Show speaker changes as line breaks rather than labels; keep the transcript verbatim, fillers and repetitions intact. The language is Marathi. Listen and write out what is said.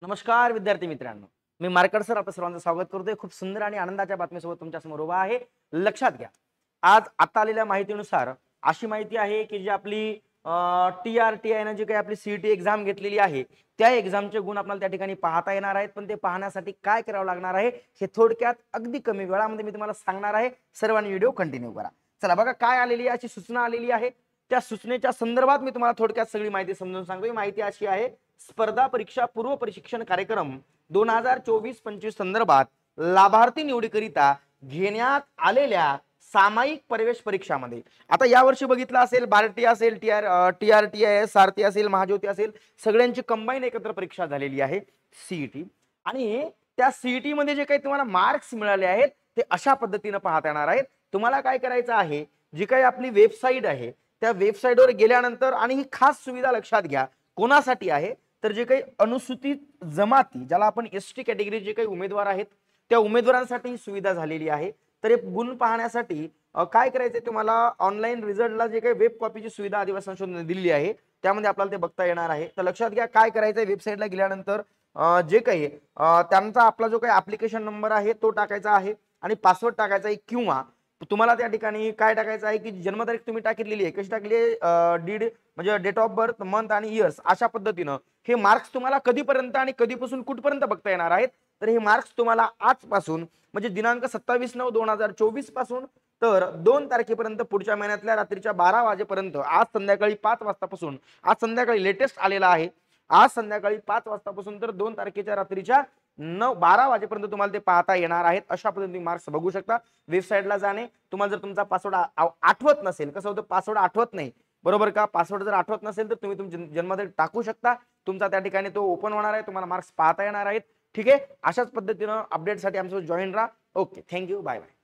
नमस्कार विद्यार्थी मित्रांनो, मी मार्कर सर आपल्या सर्वांचं स्वागत करतोय. खूप सुंदर आणि आनंदाच्या बातमीसोबत तुमच्या समोर उभा आहे. लक्षात घ्या, आज आता आलेल्या माहितीनुसार अशी माहिती आहे की जी आपली टी आर टी आय ने जी काही आपली सीईटी एक्झाम घेतलेली आहे त्या एक्झामचे गुण आपल्याला त्या ठिकाणी पाहता येणार आहेत. पण ते पाहण्यासाठी काय करावं लागणार आहे हे थोडक्यात अगदी कमी वेळामध्ये मी तुम्हाला सांगणार आहे. सर्वांनी व्हिडिओ कंटिन्यू करा. चला बघा, काय आलेली आहे, अशी सूचना आलेली आहे. त्या सूचनेच्या संदर्भात मी तुम्हाला थोडक्यात सगळी माहिती समजून सांगतो. माहिती अशी आहे, स्पर्धा परीक्षा पूर्व प्रशिक्षण कार्यक्रम दोन हजार चोवीस पंचवीस संदर्भात लाभार्थी निवडीकरिता घेण्यात आलेल्या सामायिक प्रवेश परीक्षामध्ये आता या वर्षी बघितलं असेल, बार्टी असेल, T R T R T I Sarathi असेल, महाज्योती असेल, सगळ्यांची कंबाईन एकत्र परीक्षा झालेली आहे सीईटी. आणि त्या सीईटी मध्ये जे काही तुम्हाला मार्क्स मिळाले आहेत ते अशा पद्धतीने पाहता येणार आहेत. तुम्हाला काय करायचं आहे, जी काही आपली वेबसाईट आहे त्या वेबसाईटवर गेल्यानंतर, आणि ही खास सुविधा लक्षात घ्या कोणासाठी आहे, तर जे काही अनुसूचित जमाती, ज्याला आपण एस टी कॅटेगरी जे काही उमेदवार आहेत त्या उमेदवारांसाठी ही सुविधा झालेली आहे. तर हे गुण पाहण्यासाठी काय करायचंय, तुम्हाला ऑनलाईन रिझल्टला जे काही वेब कॉपीची सुविधा आदिवासी संशोधन दिलेली आहे त्यामध्ये आपल्याला ते बघता येणार आहे. तर लक्षात घ्या, काय करायचंय, वेबसाईटला गेल्यानंतर जे काही त्यांचा आपला जो काही ऍप्लिकेशन नंबर आहे तो टाकायचा आहे आणि पासवर्ड टाकायचा आहे, किंवा तुम्हाला त्या ठिकाणी काय टाकायचं आहे की जन्मतारीख तुम्ही टाकलेली आहे, कशी टाकली आहे, डीड म्हणजे डेट ऑफ बर्थ, मंथ आणि इयर्स, अशा पद्धतीनं हे मार्क्स तुम्हाला कधीपर्यंत आणि कधीपासून कुठपर्यंत बघता येणार आहेत. तर हे मार्क्स तुम्हाला आजपासून म्हणजे दिनांक सत्तावीस नऊ दोन हजार चोवीस पासून तर दोन तारखेपर्यंत पुढच्या महिन्यातल्या रात्रीच्या बारा वाजेपर्यंत, आज संध्याकाळी पाच वाजतापासून, आज संध्याकाळी लेटेस्ट आलेला आहे, आज संध्याकाळी पाच वाजतापासून तर दोन तारखेच्या रात्रीच्या नऊ बारा वाजेपर्यंत तुम्हाला ते पाहता येणार आहेत. अशा पद्धतीने मार्क्स बघू शकता. वेबसाईटला जाणे, तुम्हाला जर तुमचा पासवर्ड आठवत नसेल, कसं होतं पासवर्ड आठवत नाही बरोबर का, पासवर्ड जर आठवत नसेल तर तुम्ही तुमच्या जन्मतारीख टाकू शकता, तुमचा त्या ठिकाणी तो ओपन होणार आहे, तुम्हाला मार्क्स पाहता येणार आहेत. ठीक आहे, अशाच पद्धतीनं अपडेटसाठी आमच्यासोबत जॉईन राहा. Okay, thank you, bye bye.